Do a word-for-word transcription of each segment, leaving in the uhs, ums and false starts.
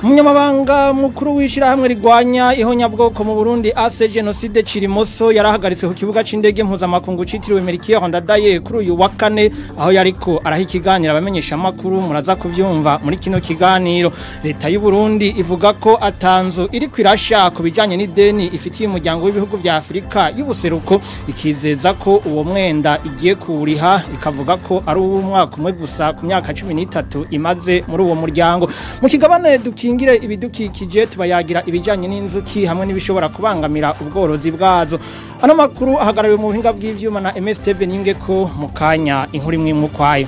Umunyamabanga mukuru w'ishirahamwe rigwanya ihonyabwoko mu Burundi ase genocide Cirimoso yarahagaritswe ku kibuga c'indege mpuzamakungu citiriwe Melchior Ndadaye kuri uyu wa kane aho yariko araha ikiganiro abamenyesha makuru muraza kuvyumva muri kino kiganiro. Leta y'u Burundi ivuga ko atanzu iri kwirasha ku bijanye n'ideni ifitiye umuryango w'ibihugu vya Afrika y'ubuseruko ikizeza ko uwo mwenda igiye kuwuriha ikavuga ko ari uw'umwaka umwe gusa ku myaka cumi n'itatu imaze muri uwo muryango. Mu kigabane dukingire ibidukikije tubayagira ibijanye n'inzuki hamwe n'ibishobora kubangamira ubworozi bwazo. Ano makuru ahagarariwe mu buhinga bw'ivyuma na M S T V ninge ko mukanya inkuru imwe mu kwayo.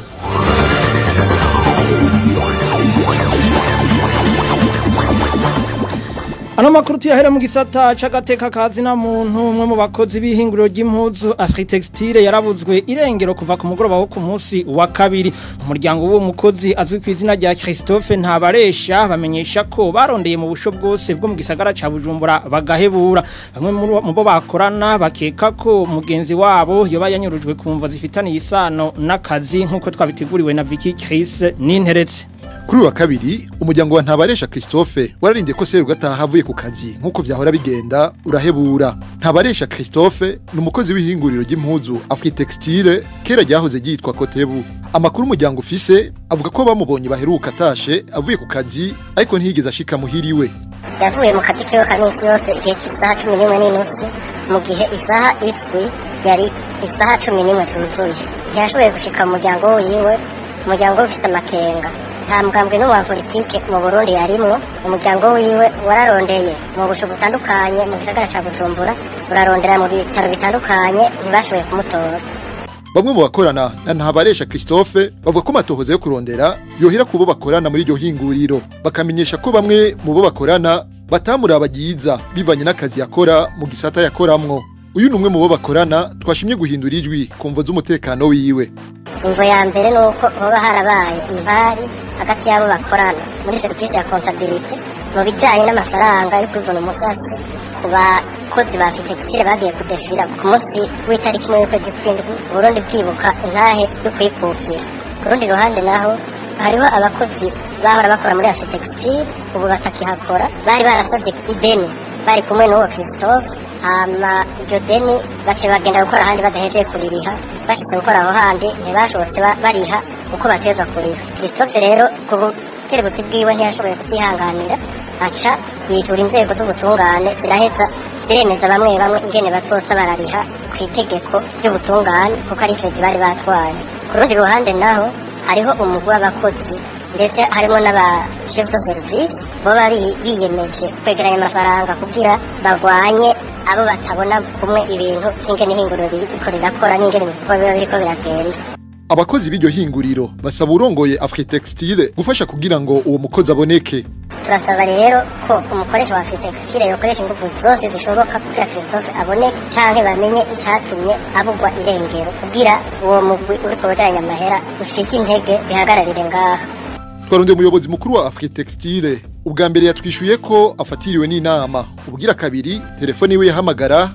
Ano makuru tuyahera mu gisata c'agateka kazi na muntu umwe mu bakozi b'ihinguriro ry'impuzu Afritextile yarabuzwe irengero kuva ku mugoroba wo ku munsi wa kabiri. Umuryango w'uwo mukozi azwi ku izina rya Christophe Ntabaresha bamenyesha ko barondeye mu busho bwose bwo mu gisagara ca Bujumbura bagahebura. Bamwe mu bo bakorana bakeka ko mugenzi wabo yoba yanyurujwe kumva zifitaniye isano n'akazi nkuko twabiteguriwe na Vicky Chris Ninteretse. Kuri wa kabiri umuryango wa Ntabaresha Christophe wararinde ko seru gataha avuye ku kazi nkuko vyahora bigenda urahebura. Ntabaresha Christophe n'umukozi w'ihinguriro ry'impuzu Afritextile kera ryahoze ryitwa Kotebu. Amakuru umuryango ufise avuga ko bamubonye baheruka atashe avuye ku kazi ariko ntiyigeze ashika muhiriwe. Yavuye mu kazi kiwe kanisi yose igihe cy'isaha cumi n'imwe n'inusu mu gihe isaha izwi yari isaha cumi n'imwe zuzuye. Yashoboye gushika mu muryango wiwe, umuryango ufise amakenga. Nta mugambwe no wa politike mu Burundi yarimwo. Umuryango wiwe wararondeye mu busho butandukanye mu gisagara ca Bujumbura, urarondera mu bitaro bitandukanye ntibashoboye kumutora. Bamwe mu bakorana na Ntabaresha Christophe bavuga ko matohoza yo kurondera yohera kubo bakorana muri iryo hinguriro, bakamenyesha ko bamwe mu bo bakorana batamuraba giza bivanye n'akazi yakora mu gisata yakoramwo. Uyu numwe mu bo bakorana twashimye guhindura ijwi kumvo z'umutekano wiwe. Imvo ya mbere nuko hoba harabaye impari hagati yabo bakorana muri service ya comptabilité mu bijanye n'amafaranga yo kwivuna umusasi ku bakozi ba Afritextile bagiye kudefira ku munsi w'itariki imwe y'ukwezi kw'indwi Burundi bwibuka intahe yo kwikukira. Ku rundi ruhande naho hariho abakozi bahora bakora muri Afritextile ubu batakihakora bari barasabye ideni bari kumwe n'uwo Christophe hama iryo deni bace bagenda gukora ahandi badahejeye kuririha. Bashitse gukora aho handi ntibashobotse bariha uko bateza kuriha. Christophe rero ku bukerebutsi bwiwe ntiyashoboye kutihanganira aca yitura inzego z'ubutungane ziraheza ziremeza bamwe bamwe ingene bazoza barariha ku itegeko ry'ubutungane kuko ari credit bari batwaye. Ku rundi ruhande naho hariho umugwi w'abakozi ndetse harimo n'aba chef de service bo bari biyemeje kwegeranya amafaranga kugira bagwanye abo batabona kumwe ibintu cy'ingene hinguriro riko rirakora n'ingene bikorwa biba biriko biragenda. Abakozi b'iryo hinguriro basaba urongoye Afritextile gufasha kugira ngo uwo mukozi aboneke. Turasaba rero ko umukoresha wa Afritextile yokoresha ingufu zose zishoboka kugira Christophe aboneke canke bamenye icatumye abugwa irengero kugira uwo mugwi uriko wegeranya amahera ushike intege bihagararire ngaha. Twarondeye umuyobozi mukuru wa Afritextile ubwa mbere yatwishuye ko afatiriwe n'inama, ubwira kabiri telefone iwe yahamagara.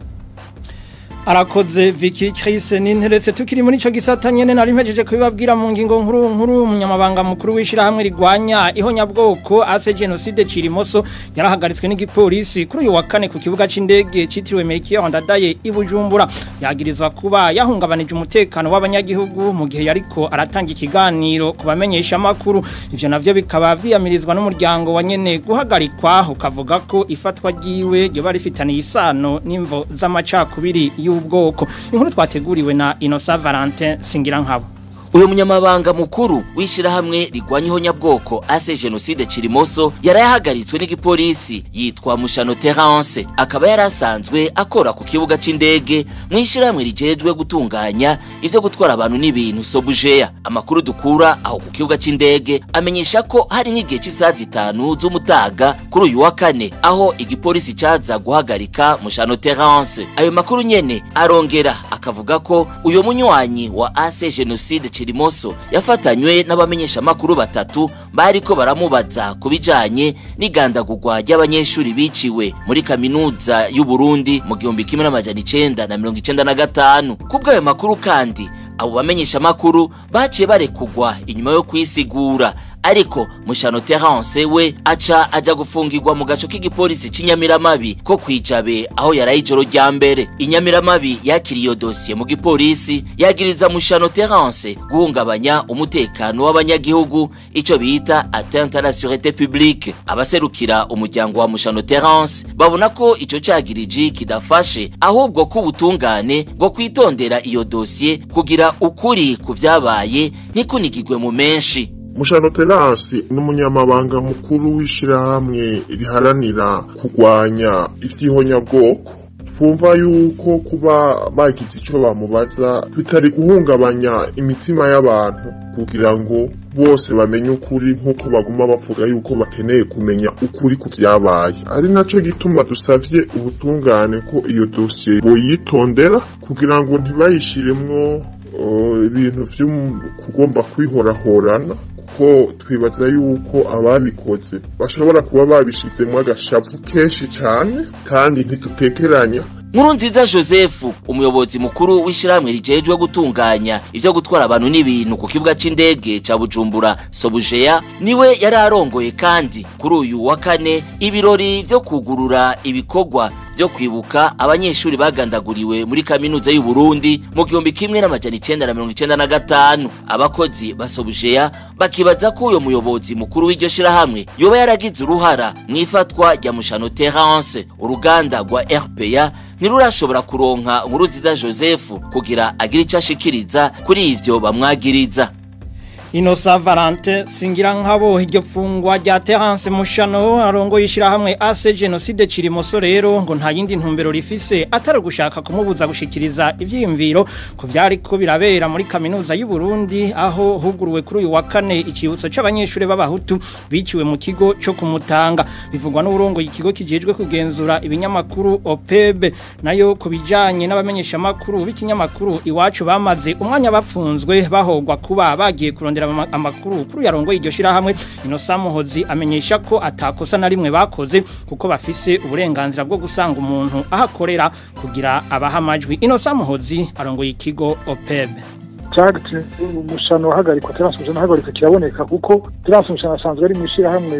Arakoze Vicky Chris Ninteretse. Tukiri muri ico gisata nyene nari mpejeje kubibabwira mu ngingo nkuru nkuru. Umunyamabanga mukuru w'ishirahamwe rigwanya ihonyabwoko ase genocide Cirimoso yarahagaritswe n'igipolisi kuri uyu wa kane ku kibuga c'indege citiriwe Melchior Ndadaye i Bujumbura. Yagirizwa kuba yahungabanije umutekano w'abanyagihugu mu gihe yariko aratanga ikiganiro kubamenyesha makuru. Ivyo navyo bikaba vyiyamirizwa n'umuryango wa nyene guhagarikwa ukavuga ko ifatwa ryiwe ryo bari fitaniye isano n'imvo z'amacakubiri ubwoko. Inkuru twateguriwe na Innocent Valentin Singirankabo. Uyu munyamabanga mukuru w'ishirahamwe rigwanya ihonyabwoko ase genocide Cirimoso yarayahagaritswe n'igipolisi yitwa Mushano Terence, akaba yarasanzwe akora ku kibuga c'indege mu ishirahamwe rijejwe gutunganya ivyo gutwara abantu n'ibintu Sobujeya. Amakuru dukura aho ku kibuga c'indege amenyesha ko hari nk'igihe cy'isaha zitanu z'umutaga kuri uyu wa kane aho igipolisi caza guhagarika Mushano Terence. Ayo makuru nyene arongera akavuga ko uyo munywanyi wa ase genocide Cirimoso yafatanywe n'abamenyesha makuru batatu bariko baramubaza kubijanye n'igandagurwa ry'abanyeshuri biciwe muri kaminuza y'u Burundi mu gihumbi kimwe n'amajana icenda na mirongo icenda na gatanu. Kubwa ayo makuru kandi abo bamenyesha makuru baciye barekugwa inyuma yo kwisigura, ariko Mushano Terence we aca aja gufungirwa mu gaco k'igipolisi c'Inyamiramabi ko kwijabe aho yaraye ijoro rya mbere. Inyamiramabi yakiriye iyo dosiye mu gipolisi yagiriza Mushano Terence guhungabanya umutekano w'abanyagihugu, ico bita atteinte à la sûreté publique. Abaserukira umuryango wa Mushano Terence babona ko ico cagiriji kidafashe, ahubwo ko ubutungane bwo kwitondera iyo dosiye kugira ukuri ku vyabaye nikunigirwe mu menshi. Mushano Terence n'umunyamabanga mukuru w'ishirahamwe riharanira kurwanya ivyihonyabwoko. Twumva yuko kuba bagize ico bamubaza bitari guhungabanya imitima y'abantu kugira ngo bose bamenye ukuri nk'uko baguma bavuga yuko bakeneye kumenya ukuri ku vyabaye. Ari naco gituma dusavye ubutungane ko iyo dosiye boyitondera kugira ngo ntibayishiremwo ibintu vyo kugomba kwihorahorana, ko twibaza yuko ababikoze bashobora kuba babishizemo agashavu kenshi cyane kandi ntitutekeranya. Nkurunziza Joseph, umuyobozi mukuru w'ishiramwe rijejwe gutunganya ivyo gutwara abantu n'ibintu ku kibuga c'indege ca Bujumbura Sobujeya, niwe yararongoye kandi kuri uyu wa kane ibirori vyo kugurura ibikorwa vyo kwibuka abanyeshuri bagandaguriwe muri kaminuza y'u Burundi mu gihumbi kimwe n'amajana icenda na mirongo icenda na gatanu. Abakozi basobujeya bakibaza ko uyo muyobozi mukuru w'iryo shirahamwe yoba yaragize uruhara mwifatwa rya Mushano Terence. Uruganda rwa R P A ntirurashobora kuronka Nkurunziza Joseph kugira agire ico ashikiriza kuri ivyo bamwagiriza. Inosa Valente singira nkabo iryo fungwa rya Terence Mushano arongo yishira hamwe ase genocide Cirimoso rero ngo nta yindi ntumbero rifise atari gushaka kumubuza gushikiriza ivyimviro ku vyari ko birabera muri kaminuza y'u Burundi, aho huguruwe kuri uyu wa kane icibutso c'abanyeshure b'abahutu biciwe mu kigo cyo kumutanga. Bivugwa n'uburongo ikigo kijejwe kugenzura ibinyamakuru O P E B, nayo kubijanye n'abamenyesha makuru b'ikinyamakuru Iwacu bamaze umwanya bapfunzwe bahogwa kuba bagiye kurondera amakuru kuri yarongo iryo shira hamwe. Inosa Muhozi amenyesha ko atakosa na rimwe bakoze kuko bafise uburenganzira bwo gusanga umuntu ahakorera kugira abahamajwi. Inosa Muhozi arongo ikigo O P E B. Cyagati Mushano hagarikwa Terence Mushano hagarikwa kiraboneka kuko Terence Mushano asanzwe ari mwishira hamwe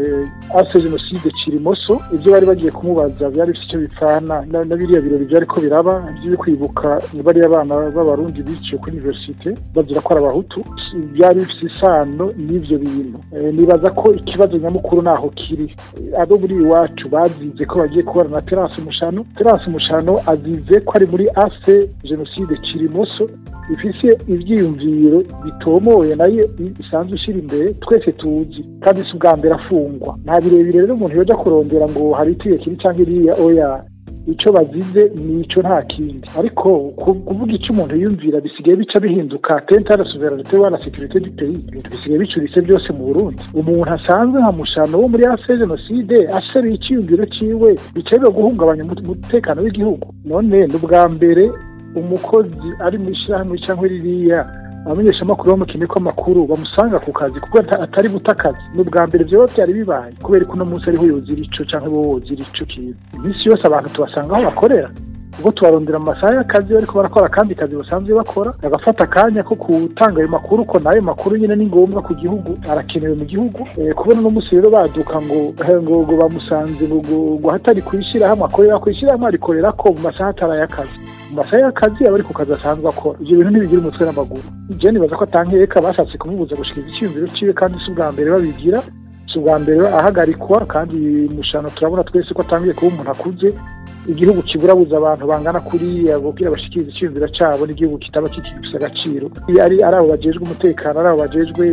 ase genocide Cirimoso. Ibyo bari bagiye kumubaza byari bifite bipfana na biriya birori byari ko biraba byo kwibuka bari abana b'abarundi biciye ku universite bazira ko abahutu, byari bifite isano n'ivyo bintu. E, nibaza ko ikibazo nyamukuru naho kiri ado muri Iwacu bazize ko bagiye kubara na Terence Mushano. Terence Mushano azize ko ari muri ase genocide Cirimoso ifise ivyiyumviro bitomoye nayo isanzwe ishira imbere twese tuzi kandi si ubwa mbere afungwa. Nta birebire rero umuntu yoja kurondera ngo hari itiye kiri canke iriya, oya ico bazize nico nta kindi. Ariko kuvuga ico umuntu yumvira bisigaye bica bihinduka atteinte à la souveraineté ou à la sécurité du pays. Ibintu bisigaye bicurise byose mu Burundi. Umuntu asanzwe nka Mushano wo muri ase genocide asheruye iciyumviro ciwe bica biba guhungabanya umutekano w'igihugu. None n'ubwa mbere umukozi ari mu ishyirahamwe cyangwa ririya abamenyesha amakuru bamukine ko amakuru bamusanga ku kazi kuko atari butakazi. N'ubwa mbere byo byari bibaye kubera ko no munsi ariho yozira ico canke bo wozira ico kintu. Imisi yose abantu tubasanga aho bakorera ubwo tubarondera mu masaha y'akazi ariko barakora kandi kazi basanzwe bakora, bagafata akanya ko gutanga ayo makuru ko nayo makuru nyine ni ngombwa ku gihugu, arakenewe mu gihugu. E, kubona no musi rero baduka ngo ngo ngo bamusanze ngo hatari kwishira hamwe akorera kwishira hamwe arikorera ko mu masaha atara y'akazi. Masaha y'akazi abari ku kazi asanzwe akora. Ibyo bintu ntibigira umutwe n'amaguru. Je nibaza ko atankeka bashatse kumubuza gushikira icyumviro ciwe kandi si ubwa mbere babigira, si ubwa mbere ahagarikwa. Kandi Mushano turabona twese ko atangiye kuba umuntu akuze, igihugu kiburabuza abantu bangana kuri abobwira bashikiriza icyumviro cabo n'igihugu kitaba kikifisa agaciro. Ari ari abo bajejwe umutekano, ari abo bajejwe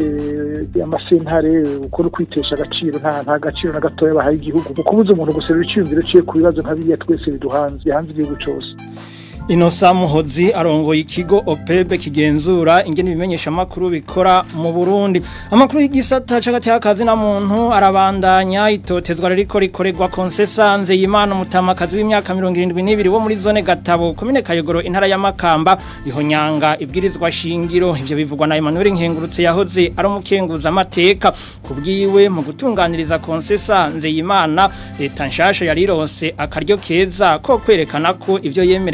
amasentare uko kwitesha agaciro, nta nta gaciro na gatoya bahaye igihugu. Ukubuza umuntu guserura icyumviro ciwe ku bibazo nkabiya twese biduhanze hanze igihugu cyose. Inosa Muhozi arongoye ikigo O P E B kigenzura ingene ibimenyesha makuru bikora mu Burundi. Amakuru y'igisata cagati y'akazi na muntu arabandanya itotezwa riko rikoregwa Konsesanze y'Imana mutamakazi w'imyaka mirongo irindwi n'ibiri wo muri zone Gatabo komine Kayogoro intara ya Makamba ihonyanga ibwirizwa shingiro. Ivyo bivugwa na Emmanuel Nkengurutse yahoze ari umukenguza amateka. Kubwiwe mu gutunganiriza Konsesanze y'Imana leta nshasha yarironse akaryo keza ko kwerekana ko ivyo yemereye abarundi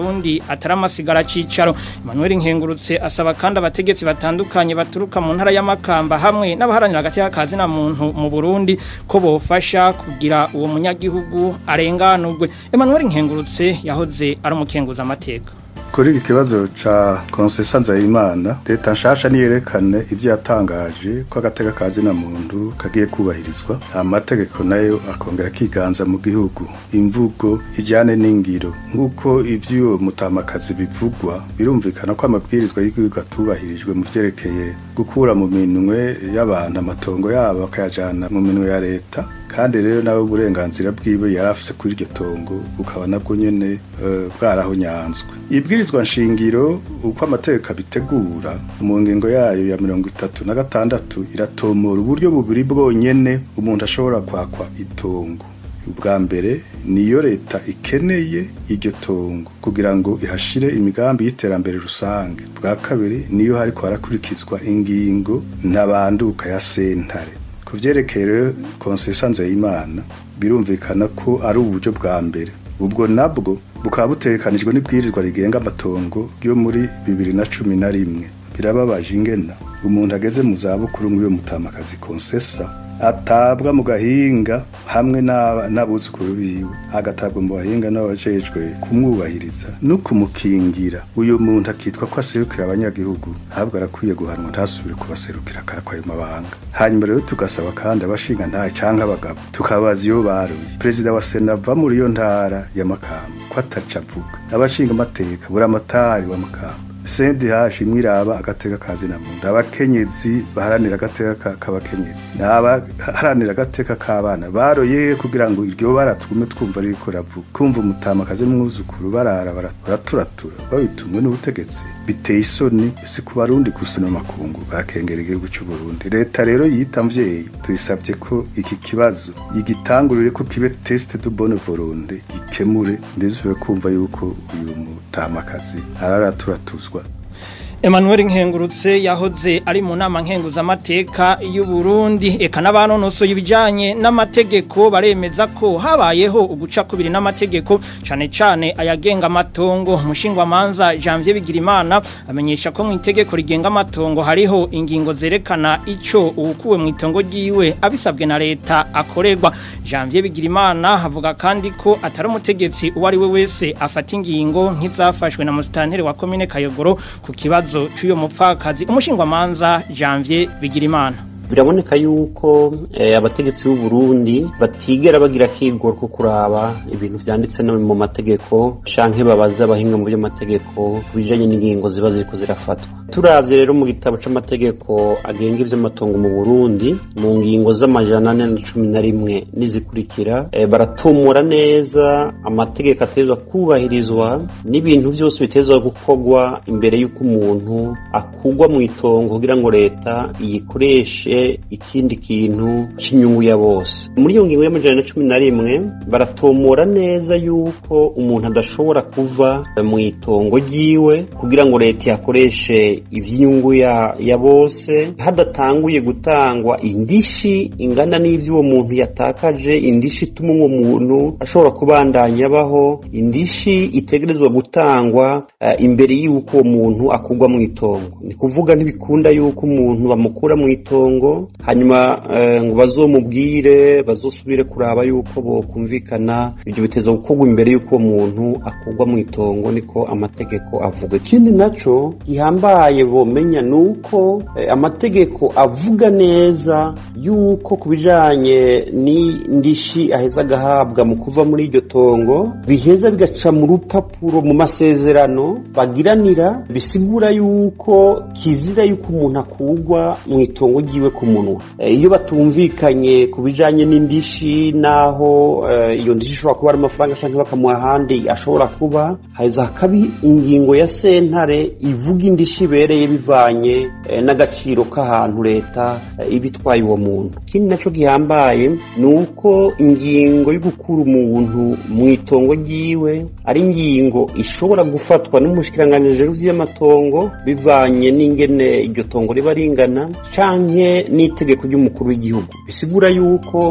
Burundi ataramasigara cicaro. Emmanuel Nkengurutse asaba kandi abategetsi batandukanye baturuka mu ntara y'Amakamba hamwe n'abaharanira hagati y'akazi na muntu mu Burundi ko bofasha kugira uwo munyagihugu arenganurwe. Emmanuel Nkengurutse yahoze ari umukenguza amateka. Kuri ikibazo ca Concession Nzeyimana leta nshasha niyerekane ivyo yatangaje ko agateka kazi na muntu kagiye kubahirizwa amategeko nayo akongera kiganza mu gihugu imvugo ijyane n'ingiro nkuko ivyo mutamakazi bivugwa birumvikana ko amabwirizwa y'igihugu atubahirijwe mu vyerekeye gukura mu minwe y'abantu amatongo yabo akayajana mu minwe ya leta kandi rero nawe uburenganzira bwiwe yarafise kuri iryo tongo bukaba nabwo nyene uh, bwaraho nyanzwe ibwirizwa nshingiro uko amategeko abitegura mu ngingo yayo ya mirongo itatu na gatandatu iratomora uburyo bubiri bwonyene umuntu ashobora kwakwa itongo ubwa mbere niyo leta ikeneye iryo tongo kugira ngo ihashire imigambi y'iterambere rusange bwa kabiri niyo hariko harakurikizwa ingingo ntabanduka ya sentare kuvyerekeye Concession Nzeyimana birumvikana ko ari uburyo bwa mbere ubwo nabwo bukaba butekanijwe n'ibwirizwa rigenga amatongo yo muri bibiri na cumi na rimwe birababaje ingena umuntu ageze mu zabukuru nk'uyo mutamakazi Concession atabwa mu gahinga hamwe n'abuzukuru biwe agatabwa mu bahinga n'abajejwe kumwubahiriza no kumukingira uyu muntu akitwa ko aserukira abanyagihugu ahubwo arakwiye guhanwa ntasubire kubaserukira karakwa ayo mabanga hanyuma rero tugasaba kandi abashinga ntahe canke abagabo tukabaza iyo baruye perezida wa Sena ava muri iyo ntara ya Makamba ko ataca avuga abashinga amateka buri amatari wa Makamba Sendi hashi mwiraba agateka kazi na muntu abakenyezi baharanira agateka k'abakenyezi n'abaharanira agateka k'abana baroye kugira ngo iryo baratume twumva riko ravuga kumva umutamakazi mwuzukuru barara baraturatura babitumwe n'ubutegetsi biteye isoni si ku Barundi gusa no makungu bakengera igihugu cy'u Burundi leta rero yitamvye tuyisabye ko iki kibazo igitangurire ko kibe test de bonne volonté ikemure ndizwe kumva yuko uyu mutamakazi araraturatuzwa. Emmanuel Nkengurutse yahoze ari mu nama nkenguza amateka y'u Burundi eka n'abanonoso y'ibijanye n'amategeko baremeza ko habayeho uguca kubiri n'amategeko cane cane ayagenga amatongo umushingwa manza Janvier Bigirimana amenyesha ko mu itegeko rigenga amatongo hariho ingingo zerekana ico ukuwe mu itongo ryiwe abisabwe na leta akorerwa. Janvier Bigirimana havuga kandi ko atari umutegetsi uwari we wese afata ingingo nk'izafashwe na musitanteri wa commune Kayogoro ku kibazo cy'uyo mupfakazi umushingwa manza Janvier Bigirimana. Biraboneka yuko eh, abategetsi b'u Burundi batigera bagira kigoro ko kuraba ibintu vyanditse no mu mategeko canke babaza abahinga mu by'amategeko bijanye n'ingingo ziba ziriko zirafatwa. Turavye rero mu gitabo c'amategeko agenga ivy'amatongo mu Burundi mu ngingo z'amajana ane na cumi na rimwe nizikurikira eh, baratumura neza amategeko atezwa kubahirizwa n'ibintu byose bitezwa gukorwa imbere y'uko umuntu akugwa mu itongo kugira ngo leta iyikoreshe ikindi kintu cy'inyungu ya bose. Muri iyo ngingo y'amajana cumi na rimwe baratomora neza yuko umuntu adashobora kuva mu itongo ryiwe kugira ngo leta yakoreshe ivy'inyungu ya, ya bose hadatanguye gutangwa indishi ingana n'ivyo uwo muntu yatakaje indishi ituma uwo muntu ashobora kubandanya baho indishi itegerezwa gutangwa uh, imbere y'uko uwo muntu akugwa mu itongo. Ni kuvuga ntibikunda yuko umuntu bamukura mu itongo hanyuma uh, ngo bazomubwire bazosubire kuraba yuko bo kumvikana ibyo biteza gukorwa imbere y'uko umuntu akugwa mu itongo niko amategeko avuga. Ikindi naco gihambaye bomenya nuko eh, amategeko avuga neza yuko kubijanye ni ndishi aheza gahabwa mu kuva muri iryo tongo biheza bigaca mu rupapuro mu masezerano bagiranira bisigura yuko kizira yuko umuntu akugwa mu itongo ryiwe ku munwa. Iyo batumvikanye kubijanye n'indishi naho iyo ndishi ishobora kuba ari amafaranga canke bakamuha ahandi ashobora kuba haiza kabi ingingo ya sentare ivuga indishi bereye bivanye n'agaciro k'ahantu leta ibitwaye uwo muntu. Kindi naco gihambaye nuko ingingo yo gukura umuntu mu itongo ryiwe ari ingingo ishobora gufatwa n'umushikiranganje w'amatongo bivanye n'ingene iryo tongo riba ringana canke n'itegeko ry'umukuru w'igihugu. Bisigura yuko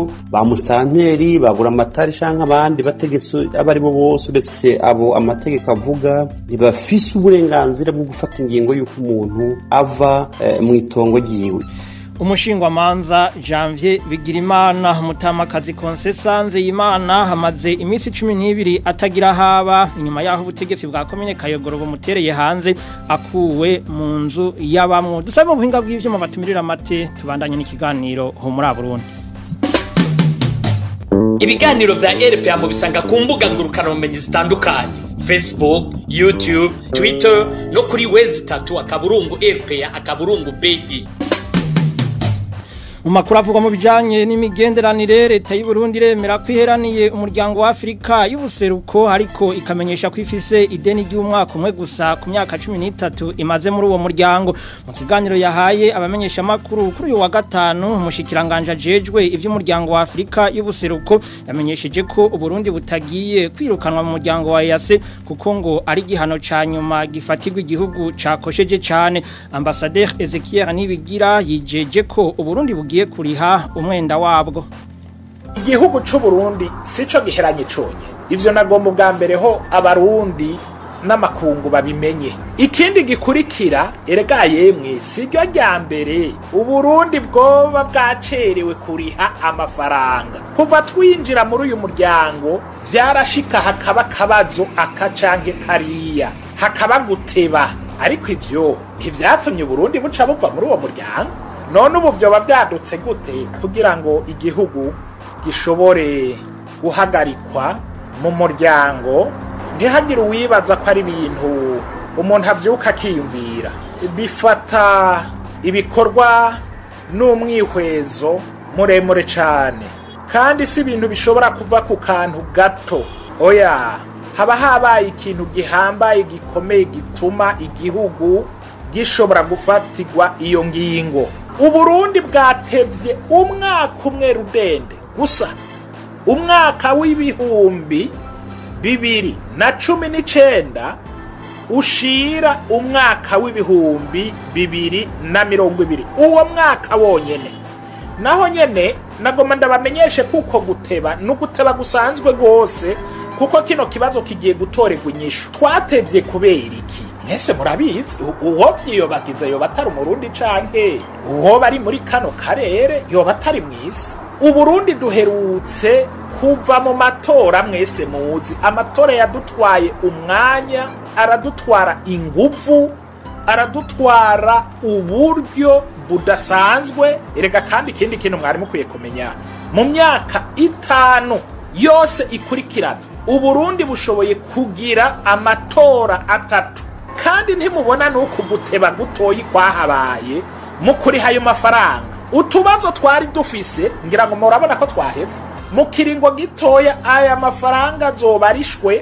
yuko ba musanteri bagura amatari canke abandi bategetse abari bo bose uretse abo amategeko avuga ntibafise uburenganzira bwo gufata ingingo y'uko umuntu ava eh, mu itongo ryiwe. Umushingwamanza Janvier Bigirimana umutamakazi Konsesanze y'Imana hamaze iminsi cumi n'ibiri atagira haba inyuma yaho ubutegetsi bwa komine Kayogoro bumutereye hanze akuwe mu nzu y'abamwe. Dusabe mu buhinga bw'ivyo mu batumirira mate tubandanye n'ikiganiro ho muri Burundi. Ibiganiro vya R P A mu bisanga ku mbuga ngurukana bumenyi zitandukanye Facebook, YouTube, Twitter no kuri wezi tatu akaburungu R P A akaburungu B I. Umakuru avuga mu bijanye n'imigenderanire leta y'u Burundi remera kwiheraniye umuryango wa Afrika y'ubuseruko ariko ikamenyesha kwifise ideni ry'umwaka umwe gusa ku myaka cumi n'itatu imaze muri uwo muryango. Mu kiganiro yahaye abamenyesha makuru kuri uyu wa gatanu umushikiranganje ajejwe ivy'umuryango wa Afrika y'ubuseruko yamenyesheje ko u Burundi butagiye kwirukanwa mu muryango wa E A C kuko ngo ari gihano ca nyuma gifatirwa igihugu cakosheje cane. Ambassadeur Ezekiel Nibigira yijeje ko u Burundi bugiye kuriha umwenda wabwo. Igihugu c'u Burundi sico giheranye conye. Ivyo nagomba bwa mbere ho abarundi n'amakungu babimenye. Ikindi gikurikira erega yemwe siryo rya mbere u Burundi bwoba bwacerewe kuriha amafaranga. Kuva twinjira muri uyu muryango vyarashika hakaba kabazo akacanke kariya hakaba guteba ariko ivyo ntivyatumye Burundi buca buva muri uwo muryango. None ubu vyoba vyadutse gute kugira ngo igihugu gishobore guhagarikwa mu muryango ntihagire uwibaza ko ari ibintu umuntu avyuka akiyumvira. Bifata ibikorwa n'umwihwezo muremure cane kandi si ibintu bishobora kuva ku kantu gato. Oya, haba habaye ikintu gihambaye gikomeye gituma igihugu gishobora gufatirwa iyo ngingo. Uburundi bwatevye umwaka umwe rudende gusa umwaka w'ibihumbi bibiri na cumi n'icenda ushira umwaka w'ibihumbi bibiri na mirongo ibiri uwo mwaka wonyene. Naho nyene nagoma ndabamenyeshe kuko guteba n'uguteba gusanzwe gose kuko kino kibazo kigiye gutorerwa inyishu. Twatevye kubera iki? Mwese murabizi uwo vyiyobagiza yoba atari umurundi canke uwo bari muri kano karere yoba atari mwisi. Uburundi duherutse kuva mu matora mwese muzi. Amatora yadutwaye umwanya, aradutwara inguvu, aradutwara uburyo budasanzwe. Erega kandi ikindi kintu mwari mukwiye kumenya, mu myaka itanu yose ikurikirana Uburundi bushoboye kugira amatora atatu kandi ntimubona nuko guteba gutoyi kwahabaye mu kuri hayo mafaranga. Utubazo twari dufise ngira ngo murabona ko twaheze mu kiringo gitoya aya mafaranga azobarishwe.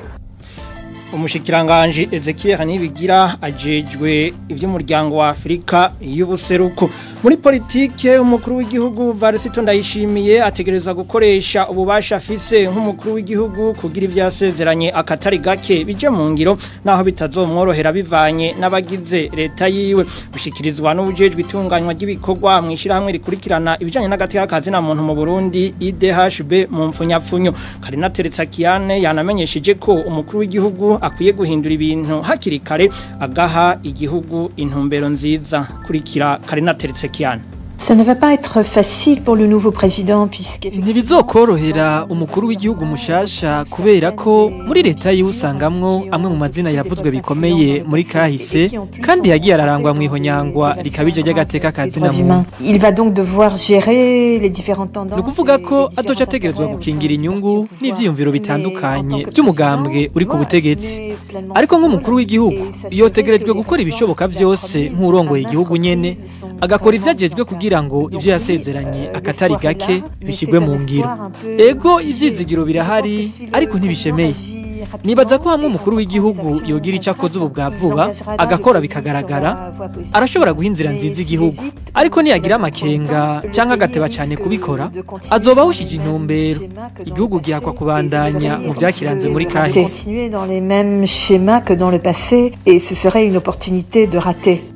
Umushikiranganje Ezekiel Nibigira ajejwe ivy'umuryango wa Afrika y'ubuseruko. Muri politike umukuru w'igihugu Varisito Ndayishimiye ategereza gukoresha ububasha afise nk'umukuru w'igihugu kugira ivyasezeranye akatari gake bije mu ngiro naho bitazomworohera bivanye n'abagize leta yiwe. Bishikirizwa n'ubujejwe itunganywa ry'ibikorwa mwishirahamwe rikurikirana ibijanye n'agati k'akazi na muntu mu Burundi I D H B mu mfunyapfunyo. Karina Teretsakiane yanamenyesheje ko umukuru w'igihugu akwiye guhindura ibintu hakiri kare agaha igihugu intumbero nziza. Kurikira Karina Teretsakiane. Ça ne va pas être facile pour le nouveau président puisque ntibizokorohera umukuru w'igihugu mushasha kubera ko muri leta yiusangamwo amwe mu mazina yavuzwe bikomeye muri kahise kandi yagiye ararangwa mu ihonyangwa rikabije ry'agateka kazina mu. Il va donc devoir gérer les différentes tendances. Nukuvuga ko azoca ategerezwa gukingira inyungu n'ivyiyumviro bitandukanye by'umugambwe uri ku butegetsi. Ariko nk'umukuru w'igihugu yotegerejwe gukora ibishoboka byose nk'urongoye igihugu nyene agakora ivyajejwe kugira ngo ivyo yasezeranye akatari gake bishigwe mu ngiro. Ego ivyizigiro birahari ariko ntibishemeye. Nibaza ko hamwe umukuru w'igihugu yogira ico akoze ubu bwa vuba agakora bikagaragara arashobora guhinzira nziza igihugu. Ariko niyagira amakenga canke agateba cyane kubikora azoba hushije intumbero igihugu gihakwa kubandanya mu vyakiranze muri kahise. Continuer dans les mêmes schémas que dans le passé et ce serait une opportunité de rater.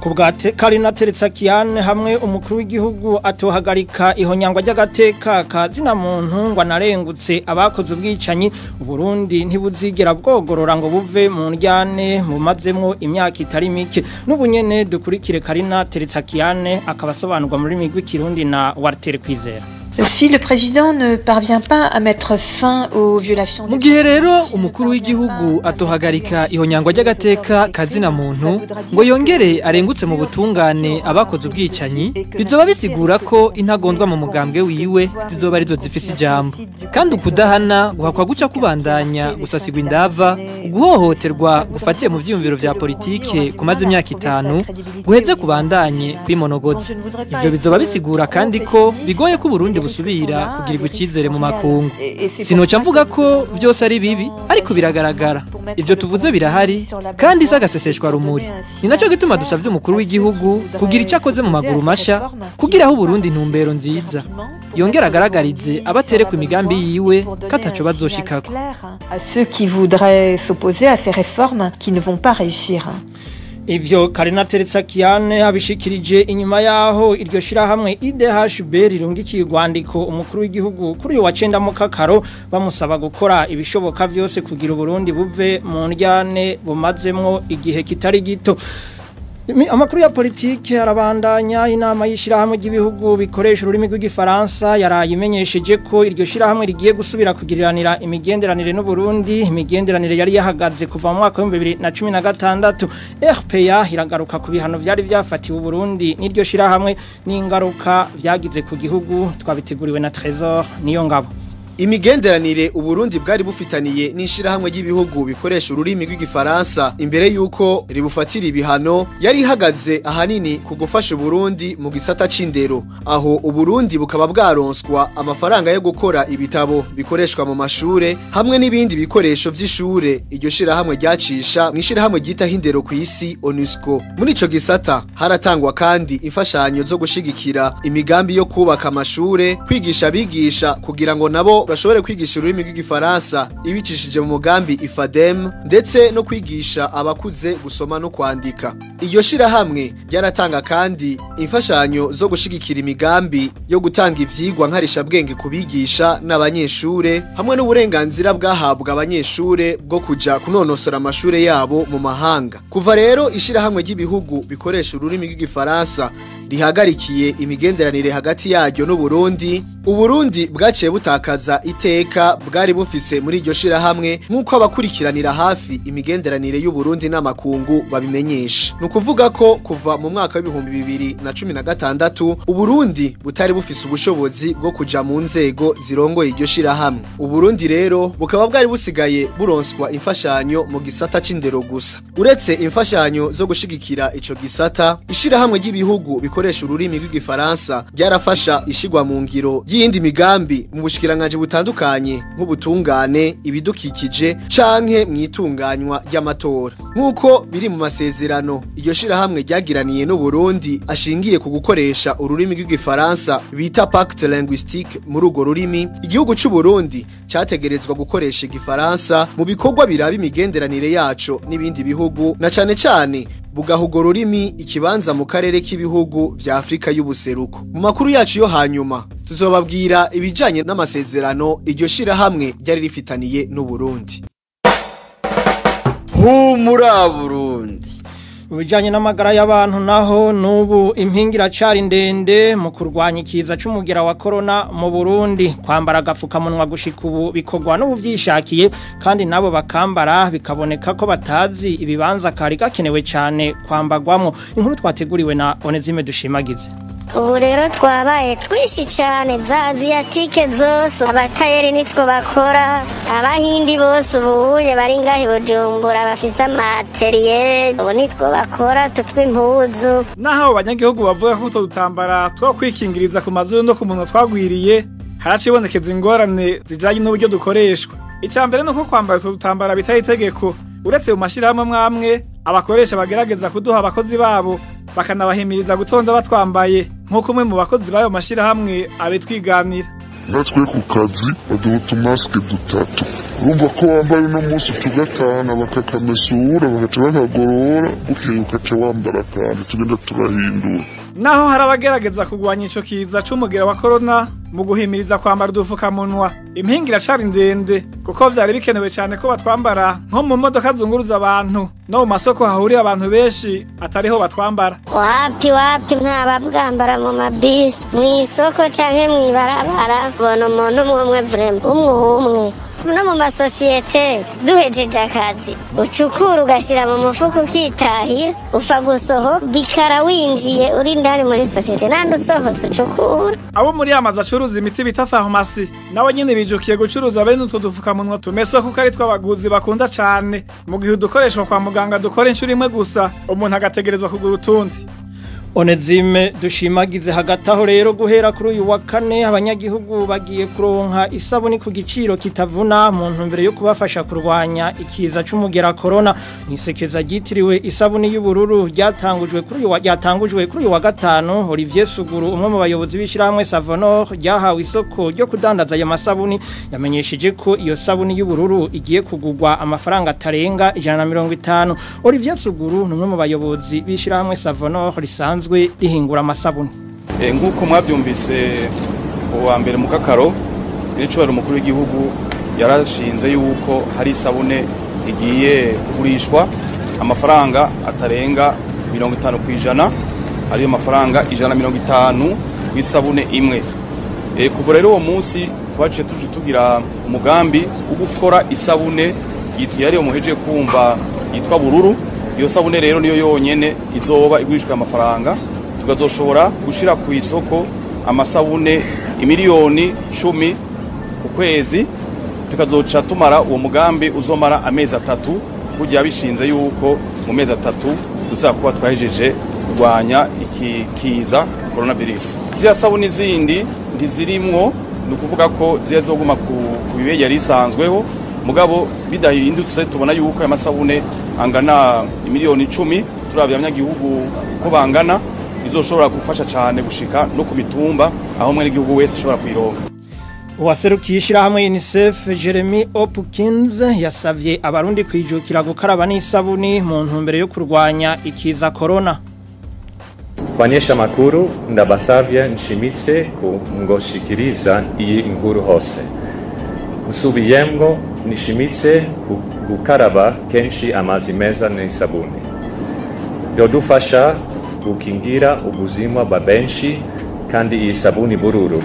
Kubwa Karina Teretsakian hamwe umukuru w'igihugu atohagarika ihonyangwa ry'agateka kazina muntu ngo narengutse abakoze ubwicanyi Burundi ntibuzigera bwogorora ngo buve mu njyane mu mazemwo imyaka itari mike n'ubunyene dukurikire Karina Teretsakian akabasobanurwa muri migwi Kirundi na Walter Kwizera. Si le président ne parvient pas à mettre fin aux violations mu gihe rero umukuru w'igihugu atohagarika ihonyangwa ry'agateka kazina muntu ngo yongere arengutse mu butungane abakoze ubwicanyi bizoba bisigura ko intagondwa mu mugambwe wiwe zizoba arizo zifise ijambo kandi ukudahana guhakwa guca kubandanya gusasigwa indava guhohoterwa gufatiye mu vyiyumviro vya politike kumaze imyaka itanu guheze kubandanye kwimonogoza ivyo bizoba bisigura kandi ko bigoye ko Burundi busubira kugirirwa ikizere mu makungu sinoca mvuga ko byose ari bibi ariko biragaragara ibyo tuvuze birahari kandi sagaseseshwa rumuri ni naco gituma dusavye umukuru w'igihugu kugira icyo akoze mu maguru masha kugira aho Burundi ntumbero nziza yongera agaragarize abatere ku migambi yiwe kataco bazoshikako à ceux qui voudraient s'opposer à ces réformes qui ne vont pas réussir. Ivyo Karina Teretsakian abishikirije inyuma yaho iryo shirahamwe I D H B rirungikiye Rwandiko umukuru w'igihugu kuri yo wacenda mu kakaro bamusaba gukora ibishoboka vyose kugira Burundi buve mu njyane bumazemwo igihe kitari gito. Amakuru ya politike arabandanya inama y'ishirahamwe ry'ibihugu bikoresha ururimi rw'igifaransa yarayimenyesheje ko iryo shirahamwe rigiye gusubira kugiriranira imigenderanire n'u Burundi imigenderanire yari yahagaze kuva mu mwaka wa bibiri na cumi na gatandatu R P A iragaruka ku bihano byari byafatiwe u Burundi n'iryo shirahamwe n'ingaruka byagize ku gihugu twabiteguriwe na Trésor niyo ngabo. Imigenderanire Uburundi bwari bufitaniye n'ishirahamwe ry'ibihugu bikoresha ururimi rw'igifaransa imbere yuko ribufatira ibihano yari ihagaze ahanini ku gufasha Burundi mu gisata c'indero aho Uburundi bukaba bwaronswa amafaranga yo gukora ibitabo bikoreshwa mu mashure hamwe n'ibindi bikoresho vy'ishure iryo shirahamwe ryacisha mw'ishirahamwe ryita hindero ku isi ONUSCO muri ico gisata haratangwa kandi imfashanyo zo gushigikira imigambi yo kubaka amashure kwigisha abigisha kugira ngo nabo bashobore kwigisha ururimi rw'igifaransa ibicishije mu mugambi IFADEM ndetse no kwigisha abakuze gusoma no kwandika. Iryo shirahamwe ryaratanga kandi imfashanyo zo gushigikira imigambi yo gutanga ivyigwa nkarisha bwenge kubigisha n'abanyeshure hamwe n'uburenganzira bwahabwa abanyeshure bwo kuja kunonosora amashure yabo mu mahanga. Kuva rero ishirahamwe ry'ibihugu bikoresha ururimi rw'igifaransa rihagarikiye imigenderanire hagati yaryo n'u Burundi, u Burundi bwaciye butakaza iteka bwari bufise muri iryo shirahamwe nk'uko abakurikiranira hafi imigenderanire y'u Burundi n'amakungu babimenyesha. Nukuvuga ko kuva mu mwaka w'ibihumbi bibiri na cumi na gatandatu u Burundi butari bufise ubushobozi bwo kuja mu nzego zirongoye iryo shirahamwe. U Burundi rero bukaba bwari busigaye buronswa imfashanyo mu gisata c'indero gusa. Uretse imfashanyo zo gushigikira ico gisata, ishirahamwe ry'ibihugu bikoresha ururimi rw'igifaransa ryarafasha ishigwa mu ngiro y'indi migambi mu bushikiranganje butandukanye nk'ubutungane ibidukikije canke mwitunganywa ry'amatora. Nk'uko biri mu masezerano iryo shirahamwe ryagiraniye n'u Burundi ashingiye ku gukoresha ururimi rw'igifaransa bita pacte linguistique muri urwo rurimi, igihugu c'u Burundi cyategerezwa gukoresha igifaransa mu bikorwa biraba imigenderanire yaco n'ibindi bihugu na cane cane bugahugo rurimi ikibanza mu karere k'ibihugu vya Afrika y'ubuseruko. Mu makuru yacu yo hanyuma tuzobabwira ibijanye n'amasezerano iryo shirahamwe ryari rifitaniye n'u Burundi. Humura Burundi. Ubijanye n'amagara y'abantu naho nubu impingira cari ndende mu kurwanya ikiza c'umugira wa corona mu Burundi. Kwambara agapfukamunwa gushika ubu bikorwa n'ubuvyishakiye kandi nabo bakambara bikaboneka ko batazi ibibanza kari gakenewe cyane kwambagwamwo. Inkuru twateguriwe na Onezime Dushimagize. Ubu rero twabaye twishi cyane za Asiatike zose abatayeri nitwo bakora abahindi bose ubuye bari ngahi Bujumbura bafise materiel ubu nitwo bakora tutwimpuzu naho abanyagihugu bavuga ko tutambara two kwikingiriza ku mazuru no ku munwa twagwiriye haracibonekeza ingorane zijanye n'uburyo dukoreshwa. Icambere nuko kwambara tutambara bitari itegeko uretse mu mashirahamwe mwamwe abakoresha bagerageza kuduha abakozi babo bakanabahimiriza gutonda batwambaye nk'uko umwe mu bakozi bayo mashirahamwe abitwiganira. natwe ku kazi baduha utumasike dutatu urumva ko wambaye uno munsi tugatana bakakamesura bagaca bakagorora bukeye ukaca wambara kandi tugenda turahindura. Naho hari abagerageza kugwanya ico kiza c'umugera wa corona mu guhimiriza kwambara udufukamunwa, impinga iracari ndende kuko vyari bikenewe cyane ko batwambara nko mu modoka zunguruza abantu no mu masoko hahuriye abantu benshi atariho batwambara. Wapi wapi ntababwambara mu mabisi mw'isoko canke mw'ibarabara bona umuntu umwe vraiment umwe umwe no mu masosiyete duhejeje akazi ucukura ugashira mu mufuko ukitahira ufa gusoho bikara winjiye uri ndani muri sosiyete nandi usohotse ucukura. Abo muri amaza acuruza imiti bita farumasi nawe nyine bijukiye gucuruza bene utwo dufukamunwa tumeswe kuko ari twabaguzi bakunda cane mu gihe udukoreshwa kwa muganga dukora inshuro imwe gusa umuntu agategerezwa kugura utundi. Onezime dushimagize hagati aho rero guhera kuri uyu wa kane abanyagihugu bagiye kuronka isabuni ku giciro kitavuna mu ntumbero yo kubafasha kurwanya ikiza c'umugera corona. Nisekeza ryitiriwe isabuni y'ubururu ryatangujwe kuri uyu wa ryatangujwe kuri uyu wa gatanu. Olivier Suguru umwe mu bayobozi b'ishiramwe Savonor ryahawe isoko ryo kudandaza ayo masabuni yamenyesheje ko iyo sabuni y'ubururu igiye kugurwa amafaranga atarenga ijana na mirongo itanu. Olivier Suguru numwe mu bayobozi b'ishiramwe Savonor risanzwe ihingura amasabuni. E, nkuko mwavyumvise uwa mbere mu kakaro n'icubaro mukuru w'igihugu yarashinze yuko hari isabune igiye kugurishwa amafaranga atarenga mirongo itanu kwijana ari amafaranga ijana na mirongo itanu w'isabune imwe. E, kuva rero uwo munsi twaciye tuje tugira umugambi wo gukora isabune yari umuheje kumva yitwa bururu. Iyo sabune rero niyo yonyene izoba igurishwa amafaranga tukazoshobora gushira ku isoko amasabune imiliyoni cumi ku kwezi tukazoca tumara uwo mugambi uzomara amezi atatu kugira bishinze yuko mu mezi atatu tuzakuba twahejeje kurwanya iki kiza coronavirus. Ziriya sabune zindi ndizirimwo ni ukuvuga ko zizoguma ku bibe yari isanzweho mugabo bidahindutse tubona yuko aya masabune angana imiliyoni icumi turabya abanyagihugu ko bangana izoshobora gufasha cyane gushika no ku bitumba aho mwe n'igihugu wese ashobora kwironka. Uwaserukishira hamwe UNICEF Jeremy Hopkins yasavye abarundi kwijukira gukaraba n'isabuni mu ntumbero yo kurwanya ikiza corona. Banyesha makuru ndabasavye nshimitse kungoshikiriza iyi inkuru hose. Usubiyemwo nishimitse gukaraba kenshi amazi meza n'isabuni. Byodufasha gukingira ubuzima bwa benshi kandi iyi sabuni bururu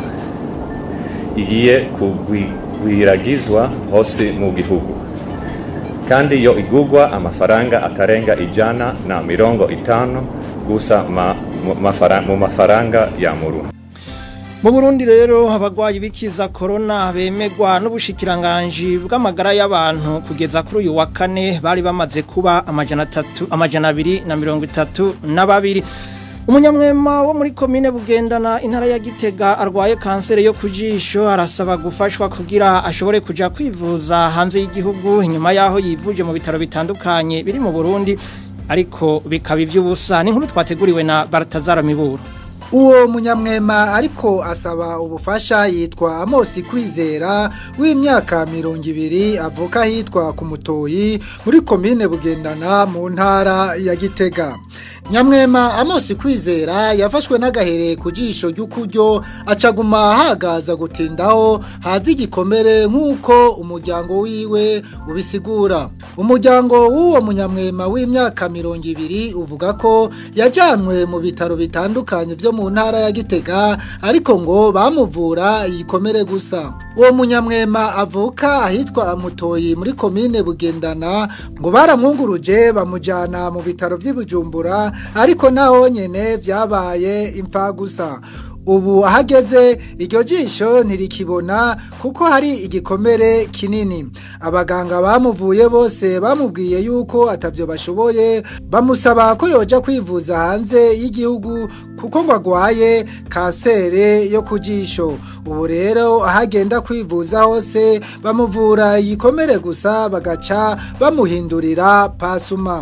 igiye kugwiragizwa hose mu gihugu. Kandi yo igugwa amafaranga atarenga ijana na mirongo itanu gusa ma, ma, mu mafaranga ya muru. Mu Burundi rero abagwayi bikiza corona bemegwa n'ubushikiranganje bw'amagara y'abantu kugeza kuri uyu wa kane bari bamaze kuba amajana atatu amajana abiri na mirongo itatu na babiri. Umunyamwema wo muri komine Bugendana intara ya Gitega arwaye kansere yo kujisho arasaba gufashwa kugira ashobore kuja kwivuza hanze y'igihugu inyuma yaho yivuje mu bitaro bitandukanye biri mu Burundi ariko bikaba ivy'ubusa. Ni nkuru twateguriwe na Bartazara Miburo. Uwo munyamwema ariko asaba ubufasha yitwa Amosi Kwizera w'imyaka mirongo ibiri avuka hitwa ku Mutoyi muri komine Bugendana mu ntara ya Gitega. Nyamwema Amosi Kwizera yafashwe n'agahere ku jisho ry'ukuryo acaguma hagaza gutindaho hazi igikomere nk'uko umuryango wiwe ubisigura. Umuryango w'uwo munyamwema w'imyaka mirongo ibiri uvuga ko yajanwe mu bitaro bitandukanye vyo mu ntara ya Gitega ariko ngo bamuvura igikomere gusa. Uwo munyamwema avuka ahitwa Mutoyi muri komine Bugendana ngo baramwunguruje bamujana mu bitaro vy'Ibujumbura ariko naho nyene vyabaye impfa gusa. Ubu ahageze iryo jisho ntirikibona kuko hari igikomere kinini. Abaganga bamuvuye bose bamubwiye yuko atavyo bashoboye bamusaba ko yoja kwivuza hanze y'igihugu kuko ngo agwaye kansere yo kujisho. Ubu rero ahagenda kwivuza hose bamuvura igikomere gusa bagaca bamuhindurira pasuma.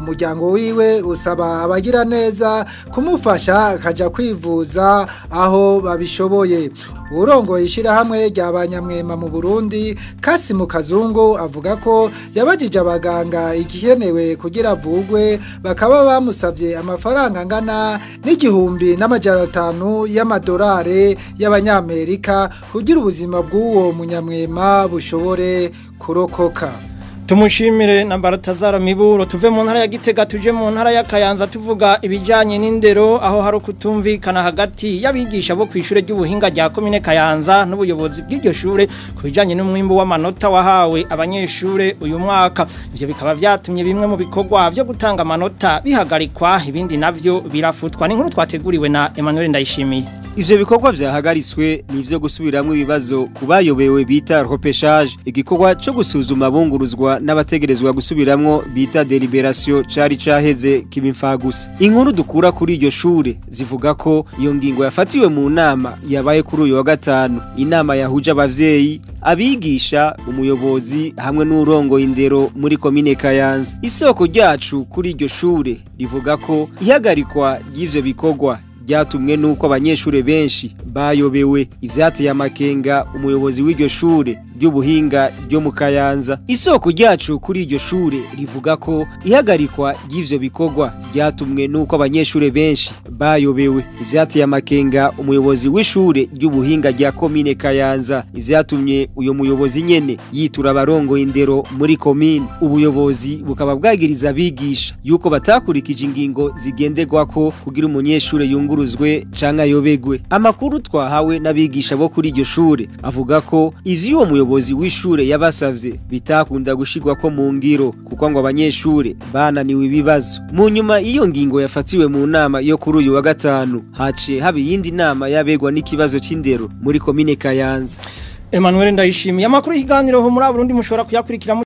umuryango wiwe usaba abagira neza kumufasha akaja kwivuza aho babishoboye. Urongoye ishirahamwe ry'abanyamwema mu Burundi Kasimu Kazungu avuga ko yabajije abaganga igikenewe kugira avugwe, bakaba bamusavye amafaranga angana n'igihumbi n'amajana atanu y'amadolari y'abanyamerika kugira ubuzima bw'uwo munyamwema bushobore kurokoka. Tumushimire na Baratazara Miburo. Tuve mu ntara ya Gitega tuje mu ntara ya Kayanza tuvuga ibijanye n'indero, aho hari kutumvikana hagati y'abigisha bo kwishure ry'ubuhinga rya komine Kayanza n'ubuyobozi bw'iryo shure kubijanye n'umwimbo w'amanota wahawe abanyeshure uyu mwaka. Ivyo bikaba vyatumye bimwe mu bikorwa byo gutanga amanota bihagarikwa, ibindi navyo birafutwa. Ni inkuru twateguriwe na Emmanuel Ndayishimiye. Ivyo bikorwa vyahagariswe nivyo gusubiramwe ibibazo kubayobewe bita repêchage, igikorwa cyo gusuzuma bunguruzwa n'abategerezwa gusubiramwo bita deliberation cari caheze kibimfagusa. Inkuru dukura kuri iryo shure zivuga ko iyo ngingo yafatiwe mu nama yabaye kuri uyu wa gatanu. Inama yahuje abavyeyi, abigisha, umuyobozi hamwe n'urongo indero muri komine Kayanza. Isoko ryacu kuri iryo shure rivuga ko ihagarikwa y'ivyo bikorwa ryatumwe nuko abanyeshure benshi bayobewe, ivyateye amakenga umuyobozi w'iryo shure ry'ubuhinga ryo mu Kayanza. Isoko ryacu kuri iryo shure rivuga ko ihagarikwa y'ivyo bikorwa ryatumwe nuko abanyeshure benshi bayobewe, ivyateye amakenga umuyobozi w'ishure ry'ubuhinga rya komine Kayanza, ivyatumye uyo muyobozi nyene yitura abarongo indero muri komine. Ubuyobozi bukaba bwagiriza abigisha yuko batakurikije ingingo zigenderwako kugira umunyeshure yunguruzwe canke ayobegwe. Amakuru twahawe n'abigisha bo kuri iryo shure avuga ko ivyo uwo muyobozi w'ishure yabasavye bitakunda gushirwa ko mu ngiro kuko ngo abanyeshure bananiwe ibibazo. Mu nyuma iyo ngingo yafatiwe mu nama yo kuri uyu wa gatanu, haciye haba iyindi nama yabegwa n'ikibazo c'indero muri komine Kayanza. Emmanuel Ndayishimiye. Amakuru y'ikiganiro ho muri Burundi mushobora kuyakurikira